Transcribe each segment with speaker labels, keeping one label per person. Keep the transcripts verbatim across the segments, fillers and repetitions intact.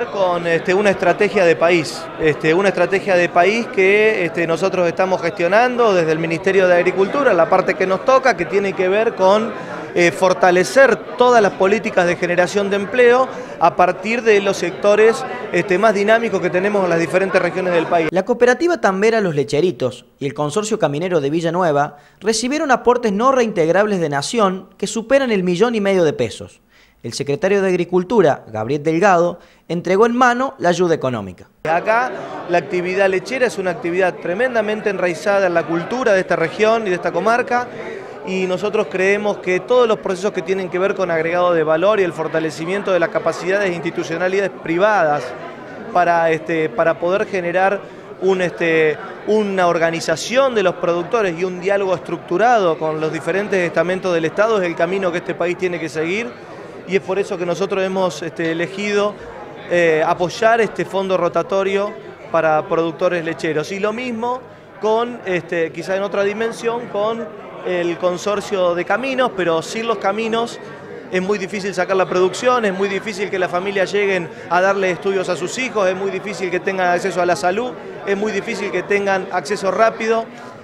Speaker 1: con este, una estrategia de país, este, una estrategia de país que este, nosotros estamos gestionando desde el Ministerio de Agricultura, la parte que nos toca, que tiene que ver con eh, fortalecer todas las políticas de generación de empleo a partir de los sectores este, más dinámicos que tenemos en las diferentes regiones del país.
Speaker 2: La cooperativa tambera Los Lecheritos y el consorcio caminero de Villanueva recibieron aportes no reintegrables de Nación que superan el millón y medio de pesos. El secretario de Agricultura, Gabriel Delgado, entregó en mano la ayuda económica.
Speaker 1: Acá la actividad lechera es una actividad tremendamente enraizada en la cultura de esta región y de esta comarca, y nosotros creemos que todos los procesos que tienen que ver con agregado de valor y el fortalecimiento de las capacidades institucionalidades privadas para, este, para poder generar un, este, una organización de los productores y un diálogo estructurado con los diferentes estamentos del Estado es el camino que este país tiene que seguir. Y es por eso que nosotros hemos este, elegido eh, apoyar este fondo rotatorio para productores lecheros. Y lo mismo con, este, quizá en otra dimensión, con el consorcio de caminos, pero sin los caminos es muy difícil sacar la producción, es muy difícil que las familias lleguen a darle estudios a sus hijos, es muy difícil que tengan acceso a la salud, es muy difícil que tengan acceso rápido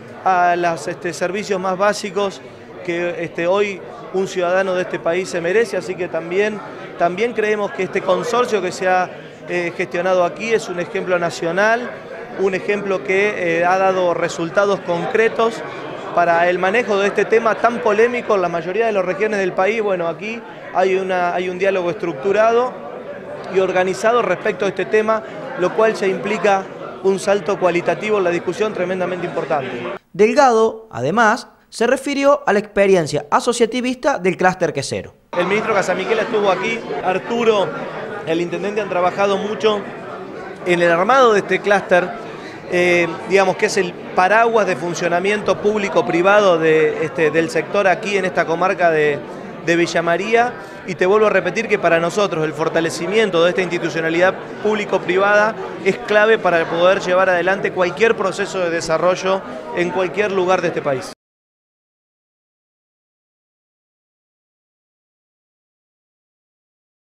Speaker 1: a los este, servicios más básicos que este, hoy un ciudadano de este país se merece, así que también, también creemos que este consorcio que se ha eh, gestionado aquí es un ejemplo nacional, un ejemplo que eh, ha dado resultados concretos para el manejo de este tema tan polémico en la mayoría de las regiones del país. Bueno, aquí hay, una, hay un diálogo estructurado y organizado respecto a este tema, lo cual ya implica un salto cualitativo en la discusión tremendamente importante.
Speaker 2: Delgado, además, se refirió a la experiencia asociativista del clúster quesero.
Speaker 1: El ministro Casamiquela estuvo aquí, Arturo, el intendente, han trabajado mucho en el armado de este clúster, eh, digamos que es el paraguas de funcionamiento público-privado de, este, del sector aquí en esta comarca de, de Villa María, y te vuelvo a repetir que para nosotros el fortalecimiento de esta institucionalidad público-privada es clave para poder llevar adelante cualquier proceso de desarrollo en cualquier lugar de este país.